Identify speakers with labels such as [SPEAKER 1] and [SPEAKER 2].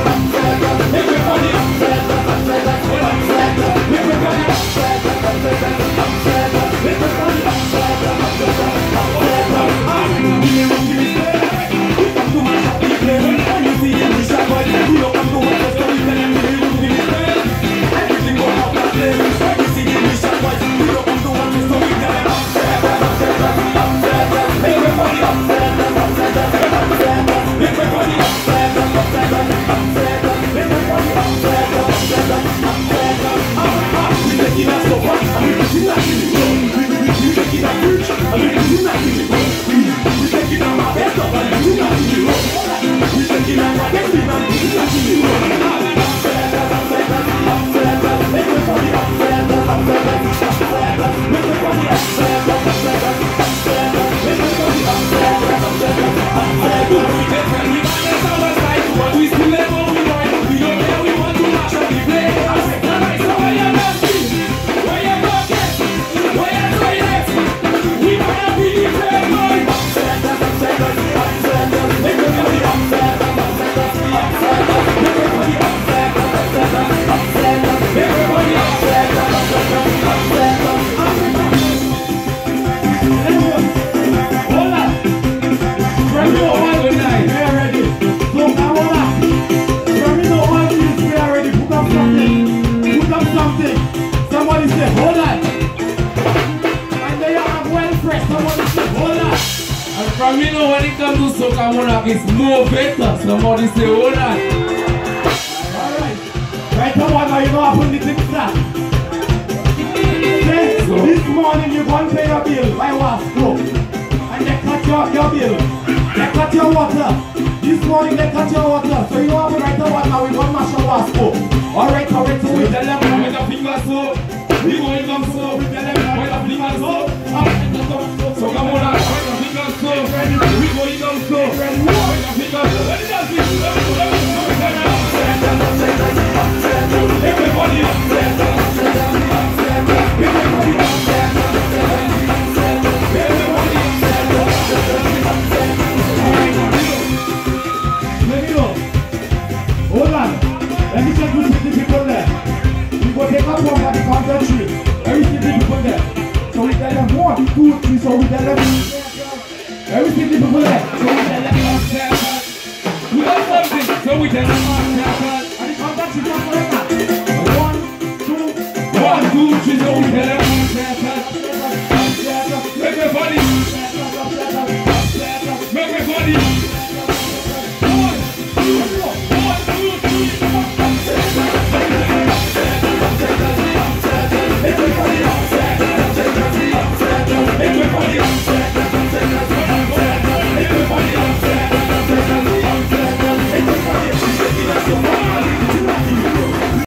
[SPEAKER 1] From me know when it comes to Soca Monarch, it's more better. Somebody say, hold on.
[SPEAKER 2] Alright. Right now, you know how to the that. Okay? So, this morning you go and pay your bill by Wasco. And they cut your bill. They cut your water. This morning they cut your water. So you know how to right now we go and mash your Wasco. Alright, alright, so we tell them with the fingers so. We go in them so. We tell them with the fingers so. Soca Monarch. So, we go in down so. Everybody up there. Let me know. Hold on. Let me check who's the people there. We go take up one by the counter tree. Every single people there. So we tell them 1, 2, 3. So we tell them every single people there. So